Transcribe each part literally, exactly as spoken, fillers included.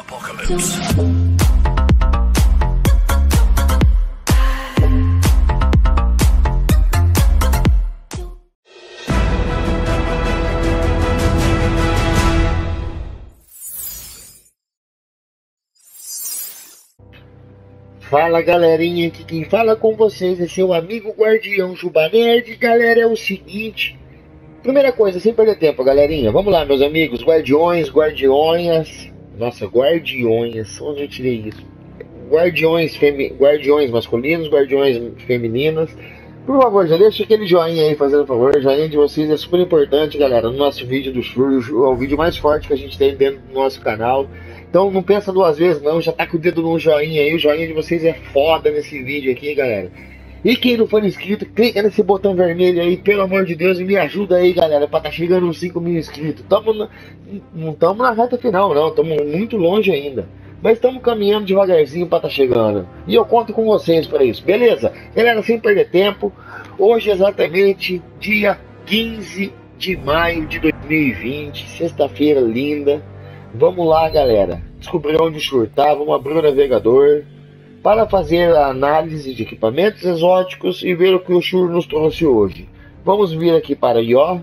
Apocalypse. Fala galerinha, aqui quem fala com vocês é seu amigo Guardião Juba Nerd. Galera, é o seguinte, primeira coisa, sem perder tempo galerinha, vamos lá meus amigos, guardiões, guardiões, nossa, guardiões, onde eu tirei isso? Guardiões, femi... guardiões masculinos, guardiões femininas, por favor, já deixa aquele joinha aí, fazendo favor, o joinha de vocês é super importante galera, no nosso vídeo do Shur, é o vídeo mais forte que a gente tem dentro do nosso canal. Então não pensa duas vezes não, já tá com o dedo no joinha aí, o joinha de vocês é foda nesse vídeo aqui, galera. E quem não for inscrito, clica nesse botão vermelho aí, pelo amor de Deus, e me ajuda aí, galera, pra tá chegando uns cinco mil inscritos. Tamo na, não estamos na reta final não, estamos muito longe ainda. Mas estamos caminhando devagarzinho pra tá chegando. E eu conto com vocês para isso, beleza? Galera, sem perder tempo, hoje exatamente dia quinze de maio de dois mil e vinte, sexta-feira linda. Vamos lá galera, descobrir onde o Shur tá, vamos abrir o navegador para fazer a análise de equipamentos exóticos e ver o que o Shur nos trouxe hoje. Vamos vir aqui para I O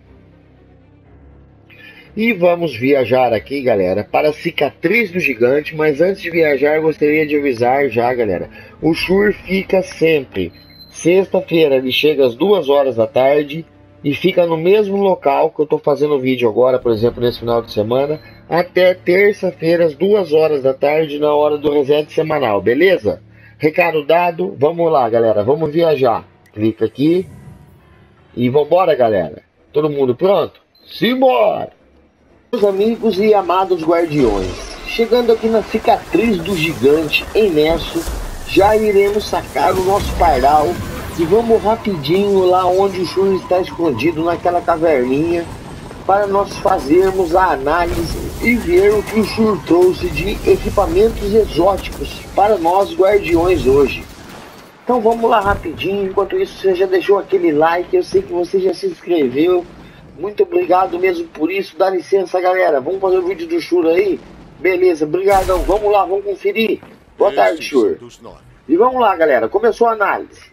e vamos viajar aqui galera para a cicatriz do gigante, mas antes de viajar gostaria de avisar já galera, o Shur fica sempre sexta-feira, ele chega às duas horas da tarde e fica no mesmo local que eu estou fazendo o vídeo agora, por exemplo nesse final de semana, até terça-feira às duas horas da tarde, na hora do reset semanal, beleza? Recado dado, vamos lá galera, vamos viajar. Clica aqui e vambora galera. Todo mundo pronto? Simbora! Meus amigos e amados guardiões, chegando aqui na cicatriz do gigante em Nesso, já iremos sacar o nosso pardal e vamos rapidinho lá onde o Shur está escondido naquela caverninha, para nós fazermos a análise e ver o que o Shur trouxe de equipamentos exóticos para nós guardiões hoje. Então vamos lá rapidinho, enquanto isso você já deixou aquele like, eu sei que você já se inscreveu, muito obrigado mesmo por isso, dá licença galera, vamos fazer o vídeo do Shur aí? Beleza, brigadão, vamos lá, vamos conferir. Boa tarde Shur. E vamos lá galera, começou a análise.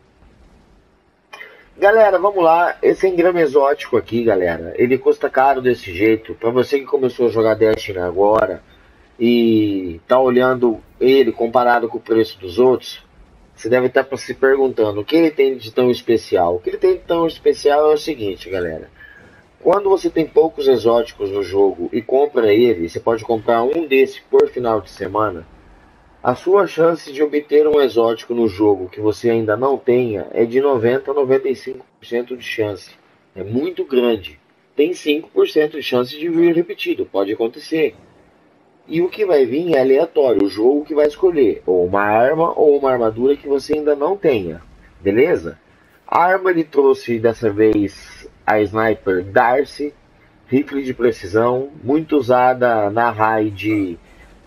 Galera, vamos lá, esse engrama exótico aqui, galera, ele custa caro desse jeito. Pra você que começou a jogar Destiny agora e tá olhando ele comparado com o preço dos outros, você deve estar se perguntando o que ele tem de tão especial. O que ele tem de tão especial é o seguinte, galera. Quando você tem poucos exóticos no jogo e compra ele, você pode comprar um desse por final de semana. A sua chance de obter um exótico no jogo que você ainda não tenha é de noventa a noventa e cinco por cento de chance. É muito grande. Tem cinco por cento de chance de vir repetido, pode acontecer. E o que vai vir é aleatório, o jogo que vai escolher ou uma arma ou uma armadura que você ainda não tenha. Beleza? A arma ele trouxe dessa vez a Sniper Darcy, rifle de precisão, muito usada na raid.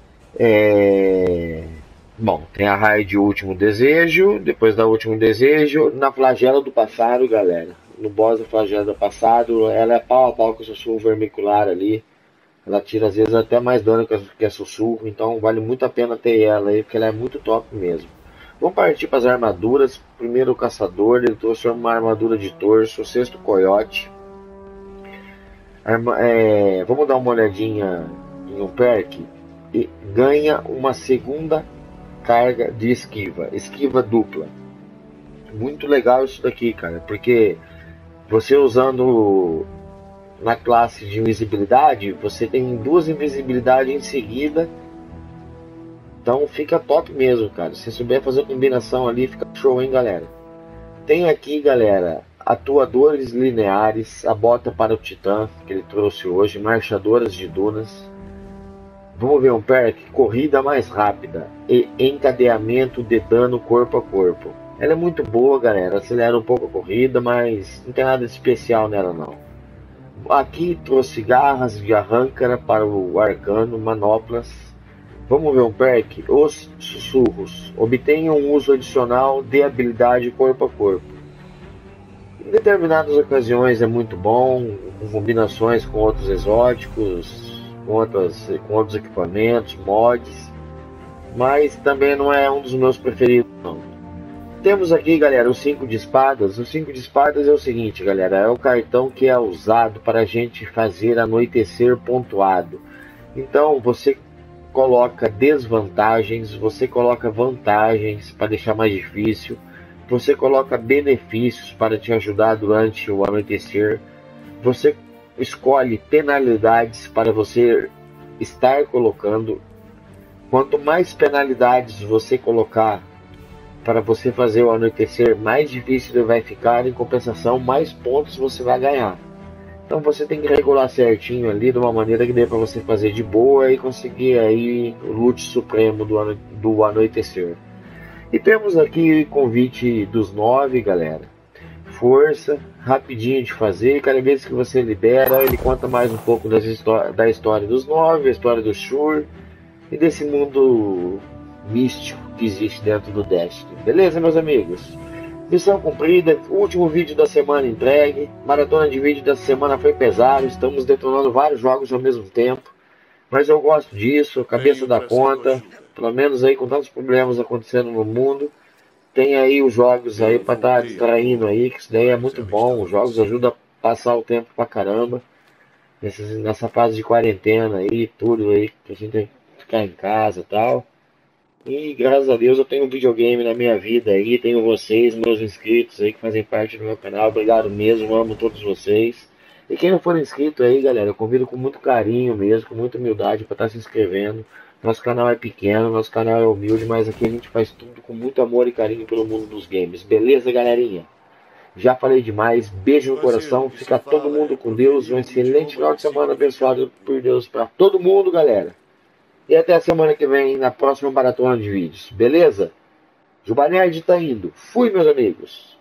É... Bom, tem a raid Último Desejo, depois da Último Desejo, na Flagela do Passado, galera. No boss da Flagela do Passado, ela é pau a pau com o sussurro vermicular ali. Ela tira às vezes até mais dano que a sussurro, então vale muito a pena ter ela aí, porque ela é muito top mesmo. Vamos partir para as armaduras. Primeiro o caçador, ele trouxe uma armadura de torso, o sexto coiote. Arma... É... Vamos dar uma olhadinha em um perk. E ganha uma segunda carga de esquiva, esquiva dupla. Muito legal isso daqui, cara, porque você usando na classe de invisibilidade, você tem duas invisibilidades em seguida, então fica top mesmo, cara. Se souber fazer a combinação ali, fica show, hein, galera. Tem aqui, galera, atuadores lineares, a bota para o titã que ele trouxe hoje, marchadoras de dunas. Vamos ver um perk, corrida mais rápida e encadeamento de dano corpo a corpo. Ela é muito boa, galera, acelera um pouco a corrida, mas não tem nada de especial nela não. Aqui trouxe garras de arrancara para o arcano, manoplas. Vamos ver um perk, os sussurros. Obtenha um uso adicional de habilidade corpo a corpo. Em determinadas ocasiões é muito bom, com combinações com outros exóticos. com, outras, com outros equipamentos, mods, mas também não é um dos meus preferidos não. Temos aqui, galera, o cinco de espadas. O cinco de espadas é o seguinte, galera, é o cartão que é usado para a gente fazer anoitecer pontuado. Então você coloca desvantagens, você coloca vantagens para deixar mais difícil, você coloca benefícios para te ajudar durante o anoitecer, você escolhe penalidades para você estar colocando. Quanto mais penalidades você colocar para você fazer o anoitecer, mais difícil ele vai ficar, em compensação mais pontos você vai ganhar. Então você tem que regular certinho ali, de uma maneira que dê para você fazer de boa e conseguir aí o loot supremo do, ano, do anoitecer. E temos aqui o convite dos nove, galera. Força, rapidinho de fazer, cada vez que você libera, ele conta mais um pouco das da história dos nove, a história do Shur e desse mundo místico que existe dentro do Destiny. Beleza, meus amigos? Missão cumprida, último vídeo da semana entregue. Maratona de vídeo dessa semana foi pesado, estamos detonando vários jogos ao mesmo tempo, mas eu gosto disso, cabeça da conta, pelo menos aí com tantos problemas acontecendo no mundo, tem aí os jogos aí para estar tá distraindo aí, que isso daí é muito bom. Os jogos ajudam a passar o tempo pra caramba nessa, nessa fase de quarentena aí, tudo aí, que a gente tem que ficar em casa e tal. E graças a Deus eu tenho um videogame na minha vida aí, tenho vocês, meus inscritos aí que fazem parte do meu canal. Obrigado mesmo, amo todos vocês. E quem não for inscrito aí, galera, eu convido com muito carinho mesmo, com muita humildade para estar se inscrevendo. Nosso canal é pequeno, nosso canal é humilde, mas aqui a gente faz tudo com muito amor e carinho pelo mundo dos games. Beleza, galerinha? Já falei demais, beijo no coração, fica todo mundo com Deus, um excelente final de semana abençoado por Deus para todo mundo, galera. E até a semana que vem, na próxima maratona de vídeos. Beleza? Juba Nerd tá indo. Fui, meus amigos.